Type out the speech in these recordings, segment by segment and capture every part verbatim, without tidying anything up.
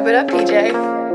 What up, P J?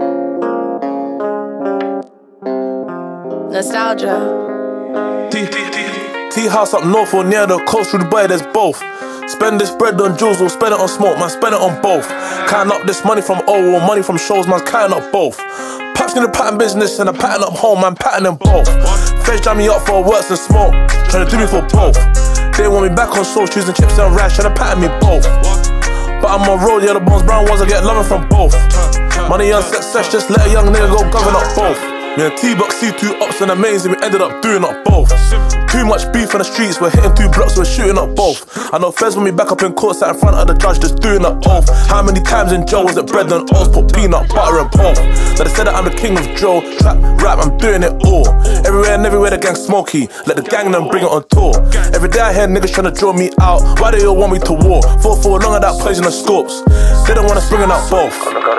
Nostalgia. T, T, T, T house up north or near the coast through Dubai, there's both. Spend this bread on jewels or spend it on smoke, man, spend it on both. Counting up this money from O or money from shows, man, counting up both. Paps in the pattern business and a pattern up home, man, pattern them both. Feds jam me up for works and smoke, trying to do me for both. They want me back on soul, choosing chips and rice, trying to pattern me both. But I'm on road, yeah, the bones brown ones, I get loving from both. Money and success, just let a young nigga go govern up both. Me and T-Box see two ops and amazing, we ended up doing up both. Too much beef on the streets, we're hitting two blocks, we're shooting up both. I know Fez when we back up in court, sat in front of the judge, just doing up oath. How many times in jail was it bread and oats, put peanut, butter and pork? So they said that I'm the king of Joe, trap, rap, I'm doing it all. Everywhere and everywhere the gang smoky, let the gang them bring it on tour. Every day I hear niggas trying to draw me out, why they all want me to war? Fought for long of that poison and scopes, they don't want us bringing out both.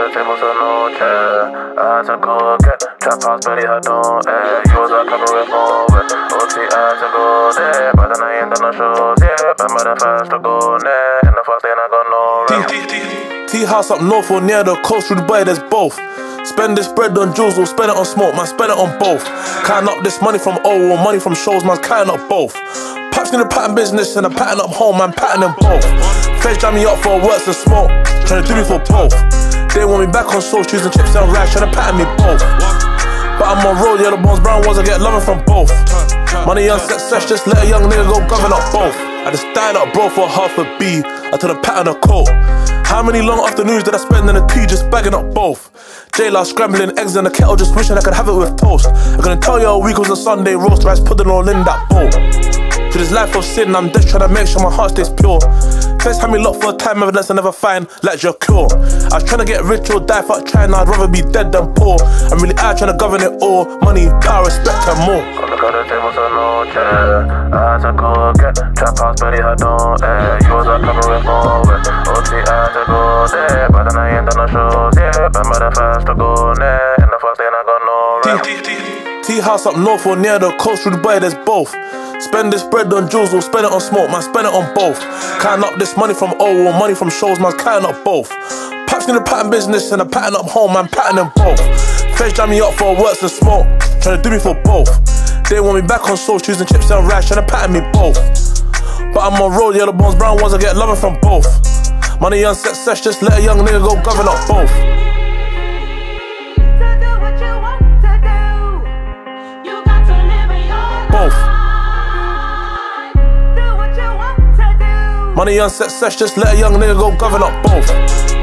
I had to go get trap house, Betty had no air. You was a couple with more with O T, I had to go there. But then I ain't done no shows, yeah. But I'm the first to go there. In the first lane I got no rest. T, T, T house up north or near the coast through Dubai, there's both. Spend this bread on jewels or spend it on smoke, man, spend it on both. Counting up this money from O or money from shows, man, counting up both. Paps in the pattern business and a pattern up home, man, pattern them both. Feds jam me up for works and smoke, trying to do me for both. They want me back on soul, choosing chips and rice, trying to pattern me both. But I'm on road, yeah, the bones brown ones, I get loving from both. Money and success, just let a young nigga go govern up both. I just died up bro for half a B, I told him pattern a coat. How many long afternoons did I spend in the tea just bagging up both? J-Law scrambling eggs in the kettle, just wishing I could have it with toast. I couldn't tell you a week was a Sunday roast, rice pudding all in that bowl. To this life of sin, I'm just trying to make sure my heart stays pure. First had me locked for a time, evidence I never find, like your cure. I was trying to get rich or die, fuck trying, I'd rather be dead than poor. I'm really out trying to govern it all, money, power, respect and more. Look at the table, so no chair. I had to go get trap house, Betty had no air. You was a couple with more with O T, I had to go there. But then I ain't done no shows, yeah. But I'm the first to go there. In the first lane I got no rest. T house up north or near the coast through Dubai, there's both. Spend this bread on jewels or spend it on smoke, man, spend it on both. Counting up this money from O or money from shows, man, counting up both. Paps in the pattern business and a pattern up home, man, pattern them both. Feds jam me up for works and smoke, trying to do me for both. They want me back on soul, choosing chips and rice, trying to pattern me both. But I'm on road, yeah, the bones brown ones, I get loving from both. Money and success, just let a young nigga go govern up both. Money and success, just let a young nigga go govern up both.